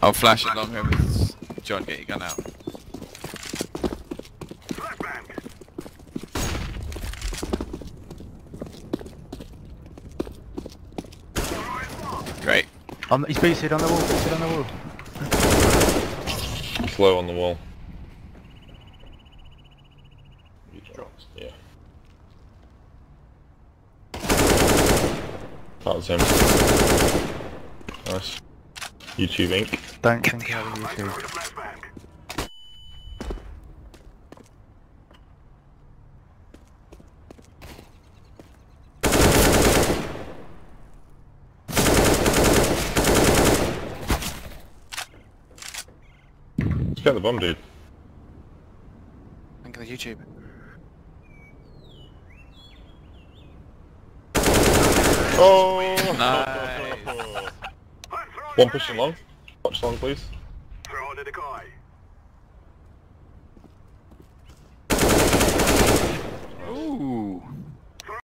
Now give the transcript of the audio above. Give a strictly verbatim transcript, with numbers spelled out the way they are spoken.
I'll flash it long here with John, get your gun out. Great. Um, he's boosted on the wall, boosted on the wall. Slow on the wall. He drops, yeah. That was him. Nice. YouTube Inc. Don't think out of YouTube. Let's get the bomb, dude. Think of the YouTube. Oh! Nice. One pushing long. Watch long, please. Throw it at the guy.